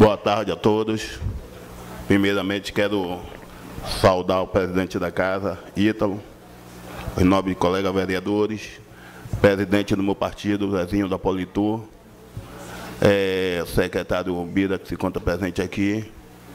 Boa tarde a todos. Primeiramente, quero saudar o presidente da casa, Ítalo, os nobres colegas vereadores, presidente do meu partido, Zezinho da Politur, secretário Bira, que se encontra presente aqui,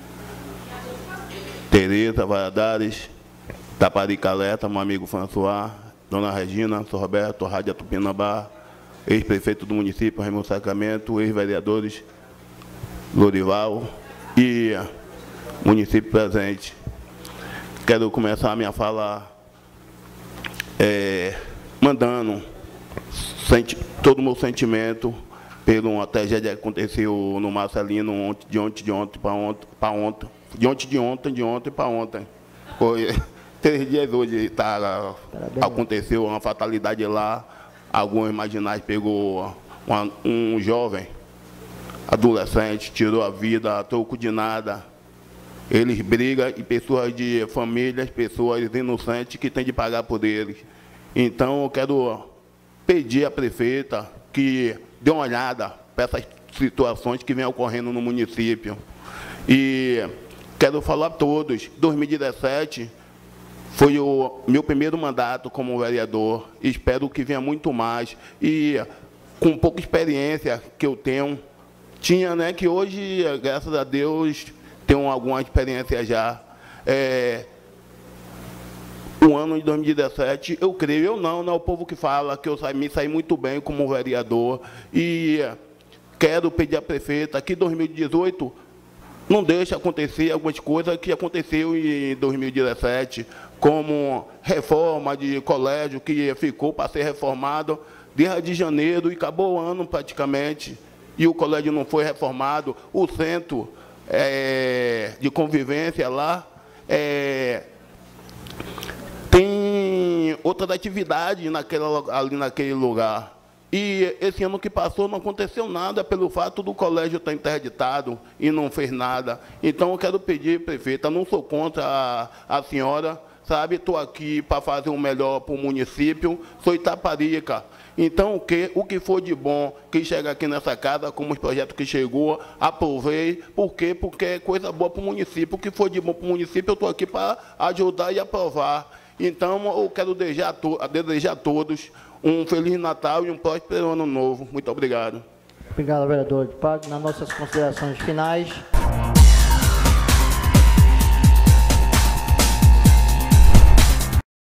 Tereza Valadares, Taparicaleta, meu amigo François, Dona Regina, Sr. Roberto, Rádio Tupinambá, ex-prefeito do município, Raimundo Sacramento, ex-vereadores, Lorival e município presente. Quero começar a minha fala mandando todo o meu sentimento pela uma tragédia que aconteceu no Marcelino de ontem para ontem. Foi 3 dias hoje, aconteceu uma fatalidade lá. Alguns marginais pegou um jovem, adolescente, tirou a vida a troco de nada. Eles brigam e pessoas de famílias, pessoas inocentes que têm de pagar por eles. Então, eu quero pedir à prefeita que dê uma olhada para essas situações que vêm ocorrendo no município. E quero falar a todos, 2017 foi o meu primeiro mandato como vereador. Espero que venha muito mais. E com pouca experiência que eu tinha, né, que hoje, graças a Deus, tenho alguma experiência já. O ano de 2017, eu creio, não é o povo que fala, que eu me saí muito bem como vereador. E quero pedir à prefeita que 2018 não deixe acontecer algumas coisas que aconteceu em 2017, como reforma de colégio que ficou para ser reformado desde janeiro e acabou o ano praticamente, e o colégio não foi reformado. O centro de convivência lá tem outras atividades ali naquele lugar. E esse ano que passou não aconteceu nada pelo fato do colégio estar interditado e não fez nada. Então, eu quero pedir, prefeita, não sou contra a senhora, sabe? Estou aqui para fazer o melhor para o município, sou Itaparica. Então, o que for de bom que chega aqui nessa casa, como os projetos que chegou, aprovei. Por quê? Porque é coisa boa para o município. O que for de bom para o município, eu estou aqui para ajudar e aprovar. Então, eu quero desejar a todos um Feliz Natal e um próspero Ano Novo. Muito obrigado. Obrigado, vereador de Pago. Nas nossas considerações finais,